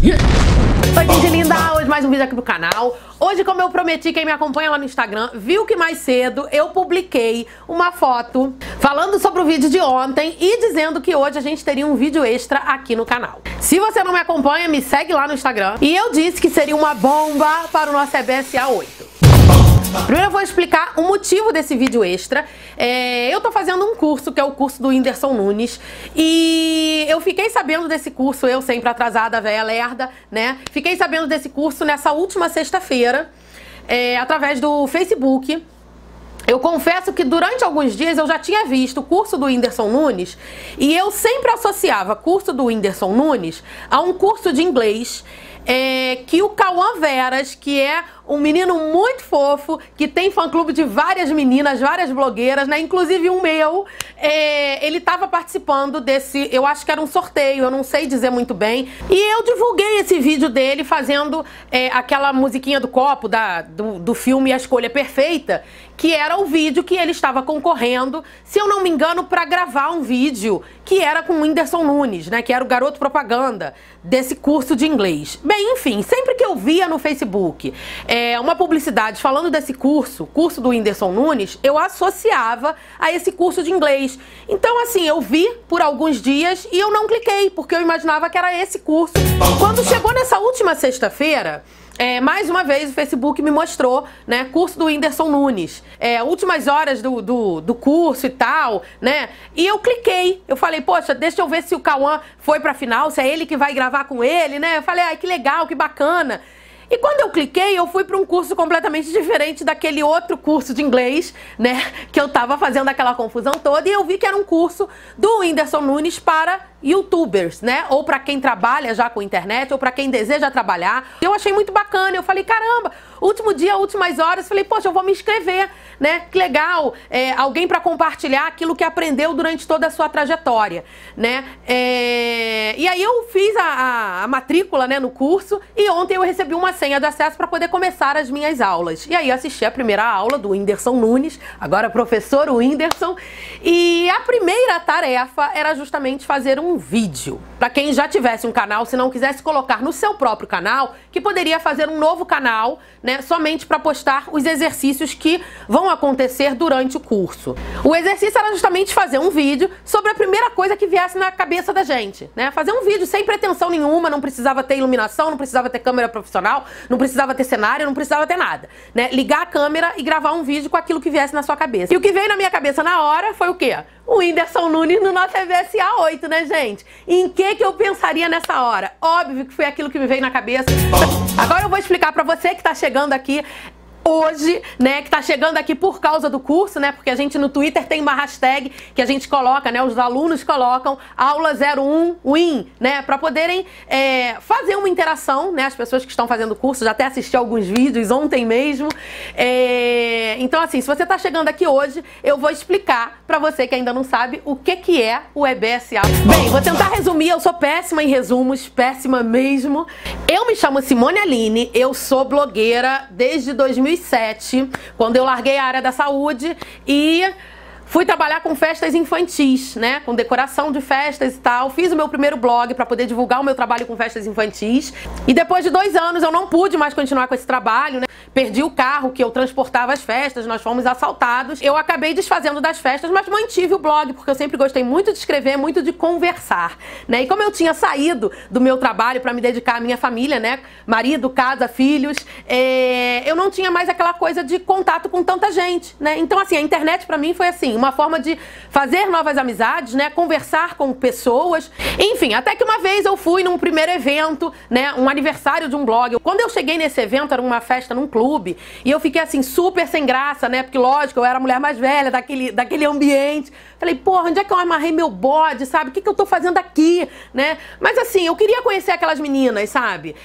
Oi, gente linda! Hoje mais um vídeo aqui pro canal. Hoje, como eu prometi, quem me acompanha lá no Instagram viu que mais cedo eu publiquei uma foto falando sobre o vídeo de ontem e dizendo que hoje a gente teria um vídeo extra aqui no canal. Se você não me acompanha, me segue lá no Instagram. E eu disse que seria uma bomba para o nosso EBSA 8. Primeiro eu vou explicar o motivo desse vídeo extra. Eu tô fazendo um curso, que é o curso do Whindersson Nunes, e eu fiquei sabendo desse curso, eu sempre atrasada, velha lerda, né? Fiquei sabendo desse curso nessa última sexta-feira, através do Facebook. Eu confesso que durante alguns dias eu já tinha visto o curso do Whindersson Nunes e eu sempre associava curso do Whindersson Nunes a um curso de inglês que o Cauã Veras, que é um menino muito fofo, que tem fã-clube de várias meninas, várias blogueiras, né? Inclusive um meu, ele tava participando desse, eu acho que era um sorteio, eu não sei dizer muito bem. E eu divulguei esse vídeo dele fazendo aquela musiquinha do copo do filme A Escolha Perfeita, que era o vídeo que ele estava concorrendo, se eu não me engano, para gravar um vídeo que era com o Whindersson Nunes, né? Que era o garoto propaganda desse curso de inglês. Bem, enfim, sempre que eu via no Facebook uma publicidade falando desse curso do Whindersson Nunes, eu associava a esse curso de inglês. Então, assim, eu vi por alguns dias e eu não cliquei, porque eu imaginava que era esse curso. Quando chegou nessa última sexta-feira, mais uma vez o Facebook me mostrou, né, curso do Whindersson Nunes, últimas horas do curso e tal, né, e eu cliquei, eu falei, poxa, deixa eu ver se o Cauã foi pra final, se é ele que vai gravar com ele, né, eu falei, ai, que legal, que bacana. E quando eu cliquei, eu fui para um curso completamente diferente daquele outro curso de inglês, né, que eu tava fazendo aquela confusão toda, e eu vi que era um curso do Whindersson Nunes para YouTubers, né, ou para quem trabalha já com internet, ou para quem deseja trabalhar. Eu achei muito bacana, eu falei, caramba, último dia, últimas horas, falei, poxa, eu vou me inscrever, né, que legal, alguém para compartilhar aquilo que aprendeu durante toda a sua trajetória, né, e aí eu fiz a matrícula, né, no curso, e ontem eu recebi uma senha de acesso para poder começar as minhas aulas. E aí assisti a primeira aula do Whindersson Nunes, agora professor Whindersson, e a primeira tarefa era justamente fazer um vídeo. Para quem já tivesse um canal, se não quisesse colocar no seu próprio canal, que poderia fazer um novo canal, né, somente para postar os exercícios que vão acontecer durante o curso. O exercício era justamente fazer um vídeo sobre a primeira coisa que viesse na cabeça da gente, né? Fazer um vídeo sem pretensão nenhuma, não precisava ter iluminação, não precisava ter câmera profissional, não precisava ter cenário, não precisava ter nada, né? Ligar a câmera e gravar um vídeo com aquilo que viesse na sua cabeça. E o que veio na minha cabeça na hora foi o quê? O Whindersson Nunes no nosso EBSA 8, né, gente? Em que eu pensaria nessa hora? Óbvio que foi aquilo que me veio na cabeça. Agora eu vou explicar pra você que tá chegando aqui hoje, né, que tá chegando aqui por causa do curso, né, porque a gente no Twitter tem uma hashtag que a gente coloca, né, os alunos colocam aula 01 win, né, pra poderem fazer uma interação, né, as pessoas que estão fazendo o curso, já até assisti alguns vídeos ontem mesmo, então assim, se você tá chegando aqui hoje, eu vou explicar pra você que ainda não sabe o que é o EBSA. Bem, vou tentar resumir, eu sou péssima em resumos, péssima mesmo. Eu me chamo Simone Aline, eu sou blogueira desde 2007, quando eu larguei a área da saúde e fui trabalhar com festas infantis, né, com decoração de festas e tal. Fiz o meu primeiro blog para poder divulgar o meu trabalho com festas infantis. E depois de 2 anos eu não pude mais continuar com esse trabalho, né? Perdi o carro que eu transportava as festas, nós fomos assaltados. Eu acabei desfazendo das festas, mas mantive o blog, porque eu sempre gostei muito de escrever, muito de conversar, né? E como eu tinha saído do meu trabalho para me dedicar à minha família, né? Marido, casa, filhos, eu não tinha mais aquela coisa de contato com tanta gente, né? Então, assim, a internet para mim foi assim, uma forma de fazer novas amizades, né? Conversar com pessoas. Enfim, até que uma vez eu fui num primeiro evento, né? Um aniversário de um blog. Quando eu cheguei nesse evento, era uma festa num clube, e eu fiquei assim, super sem graça, né? Porque, lógico, eu era a mulher mais velha daquele ambiente. Falei, porra, onde é que eu amarrei meu bode, sabe? O que eu tô fazendo aqui, né? Mas assim, eu queria conhecer aquelas meninas, sabe?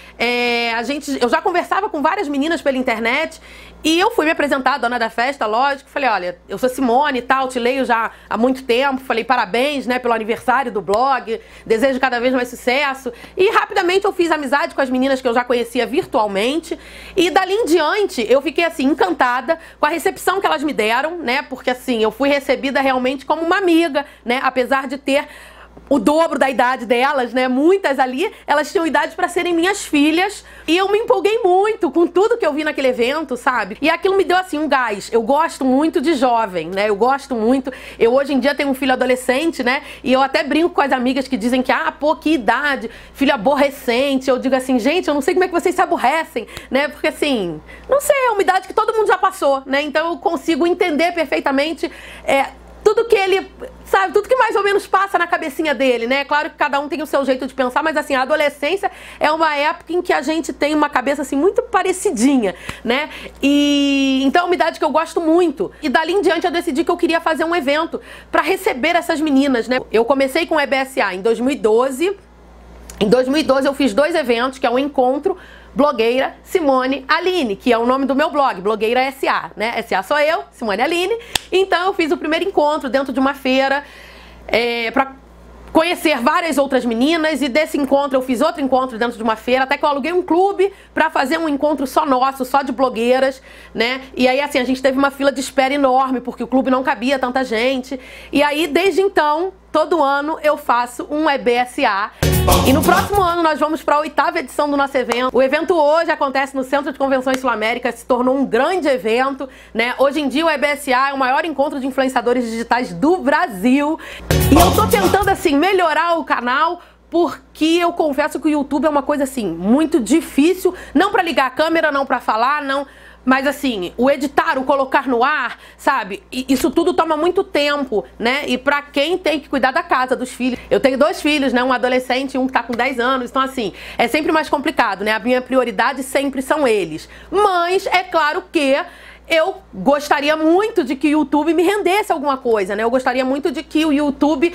Eu já conversava com várias meninas pela internet, e eu fui me apresentar, a dona da festa, lógico. Falei, olha, eu sou Simone e tal, te leio já há muito tempo. Falei, parabéns, né, pelo aniversário do blog, desejo cada vez mais sucesso. E rapidamente eu fiz amizade com as meninas que eu já conhecia virtualmente. E dali em diante, eu fiquei assim, encantada com a recepção que elas me deram, né? Porque assim, eu fui recebida realmente como uma amiga, né? Apesar de ter o dobro da idade delas, né? Muitas ali, elas tinham idade pra serem minhas filhas. E eu me empolguei muito com tudo que eu vi naquele evento, sabe? E aquilo me deu, assim, um gás. Eu gosto muito de jovem, né? Eu gosto muito. Eu, hoje em dia, tenho um filho adolescente, né? E eu até brinco com as amigas que dizem que, pô, que idade, filho aborrecente. Eu digo assim, gente, eu não sei como é que vocês se aborrecem, né? Porque, assim, não sei, é uma idade que todo mundo já passou, né? Então eu consigo entender perfeitamente tudo que ele, sabe, tudo que mais ou menos passa na cabecinha dele, né? Claro que cada um tem o seu jeito de pensar, mas assim, a adolescência é uma época em que a gente tem uma cabeça assim muito parecidinha, né? E então é uma idade que eu gosto muito. E dali em diante eu decidi que eu queria fazer um evento para receber essas meninas, né? Eu comecei com o EBSA em 2012. Em 2012 eu fiz 2 eventos, que é o Encontro Blogueira Simone Aline, que é o nome do meu blog, Blogueira SA, né? SA sou eu, Simone Aline. Então eu fiz o primeiro encontro dentro de uma feira para conhecer várias outras meninas, e desse encontro eu fiz outro encontro dentro de uma feira, até que eu aluguei um clube para fazer um encontro só nosso, só de blogueiras, né? E aí assim, a gente teve uma fila de espera enorme, porque o clube não cabia tanta gente. E aí, desde então, todo ano eu faço um EBSA. E no próximo ano nós vamos para a 8ª edição do nosso evento. O evento hoje acontece no Centro de Convenções Sul-América, se tornou um grande evento, né? Hoje em dia o EBSA é o maior encontro de influenciadores digitais do Brasil. E eu tô tentando, assim, melhorar o canal, porque eu confesso que o YouTube é uma coisa, assim, muito difícil. Não para ligar a câmera, não para falar, não... Mas assim, o editar, o colocar no ar, sabe? Isso tudo toma muito tempo, né? E pra quem tem que cuidar da casa, dos filhos. Eu tenho 2 filhos, né? Um adolescente e um que tá com 10 anos. Então assim, é sempre mais complicado, né? A minha prioridade sempre são eles. Mas é claro que eu gostaria muito de que o YouTube me rendesse alguma coisa, né? Eu gostaria muito de que o YouTube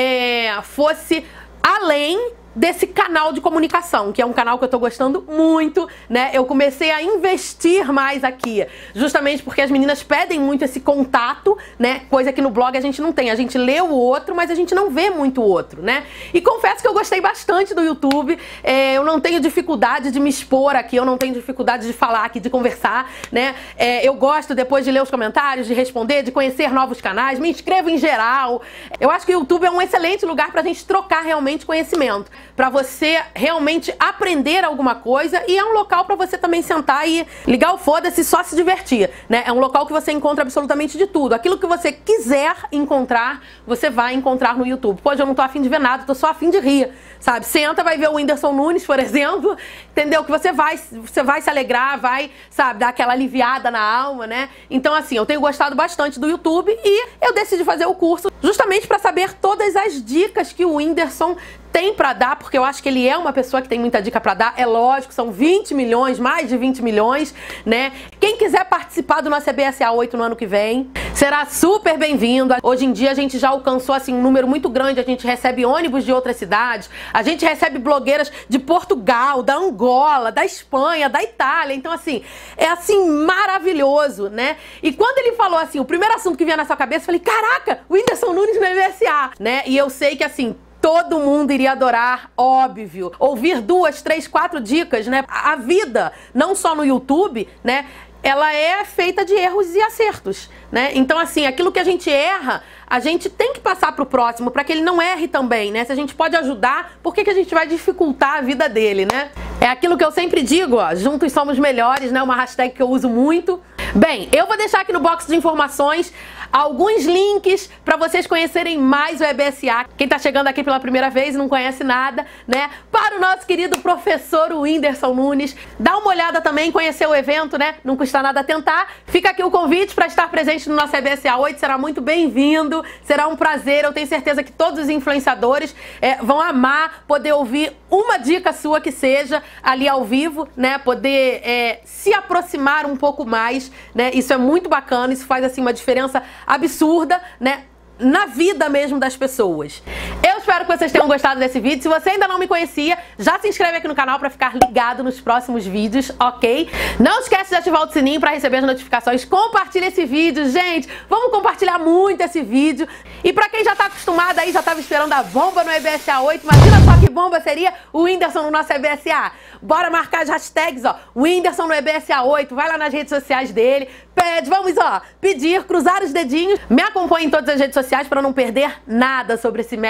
fosse além desse canal de comunicação, que é um canal que eu tô gostando muito, né? Eu comecei a investir mais aqui, justamente porque as meninas pedem muito esse contato, né? Coisa que no blog a gente não tem. A gente lê o outro, mas a gente não vê muito o outro, né? E confesso que eu gostei bastante do YouTube. Eu não tenho dificuldade de me expor aqui, eu não tenho dificuldade de falar aqui, de conversar, né? Eu gosto, depois de ler os comentários, de responder, de conhecer novos canais, me inscrevo em geral. Eu acho que o YouTube é um excelente lugar pra gente trocar realmente conhecimento, para você realmente aprender alguma coisa, e é um local para você também sentar e ligar o foda-se e só se divertir, né? É um local que você encontra absolutamente de tudo. Aquilo que você quiser encontrar, você vai encontrar no YouTube. Pô, eu não tô afim de ver nada, tô só afim de rir, sabe? Senta, vai ver o Whindersson Nunes, por exemplo, entendeu? Que você vai se alegrar, vai, sabe, dar aquela aliviada na alma, né? Então assim, eu tenho gostado bastante do YouTube e eu decidi fazer o curso justamente para saber todas as dicas que o Whindersson tem pra dar, porque eu acho que ele é uma pessoa que tem muita dica pra dar. É lógico, são 20 milhões, mais de 20 milhões, né? Quem quiser participar do nosso EBSA 8 no ano que vem, será super bem-vindo. Hoje em dia a gente já alcançou, assim, um número muito grande. A gente recebe ônibus de outras cidades, a gente recebe blogueiras de Portugal, da Angola, da Espanha, da Itália. Então, assim, é, assim, maravilhoso, né? E quando ele falou, assim, o primeiro assunto que vinha na sua cabeça, eu falei, caraca, o Whindersson Nunes no EBSA, né? E eu sei que, assim, todo mundo iria adorar, óbvio, ouvir 2, 3, 4 dicas, né? A vida, não só no YouTube, né? Ela é feita de erros e acertos, né? Então, assim, aquilo que a gente erra, a gente tem que passar pro próximo, para que ele não erre também, né? Se a gente pode ajudar, por que a gente vai dificultar a vida dele, né? É aquilo que eu sempre digo, ó, juntos somos melhores, né? Uma hashtag que eu uso muito. Bem, eu vou deixar aqui no box de informações alguns links para vocês conhecerem mais o EBSA. Quem tá chegando aqui pela primeira vez e não conhece nada, né? Para o nosso querido professor Whindersson Nunes. Dá uma olhada também, conhecer o evento, né? Não custa nada tentar. Fica aqui o convite para estar presente no nosso EBSA 8. Será muito bem-vindo, será um prazer. Eu tenho certeza que todos os influenciadores vão amar poder ouvir uma dica sua que seja ali ao vivo, né? Poder se aproximar um pouco mais, né? Isso é muito bacana, isso faz assim uma diferença absurda, né? Na vida mesmo das pessoas. Eu espero que vocês tenham gostado desse vídeo. Se você ainda não me conhecia, já se inscreve aqui no canal para ficar ligado nos próximos vídeos, ok? Não esquece de ativar o sininho para receber as notificações. Compartilha esse vídeo, gente. Vamos compartilhar muito esse vídeo. E para quem já tá acostumado aí, já tava esperando a bomba no EBSA 8, imagina só que bomba seria o Whindersson no nosso EBSA. Bora marcar as hashtags, ó. Whindersson no EBSA 8. Vai lá nas redes sociais dele. Pede, vamos, ó, pedir, cruzar os dedinhos. Me acompanhe em todas as redes sociais para não perder nada sobre esse mega evento.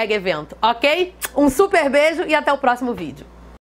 ok? Um super beijo e até o próximo vídeo.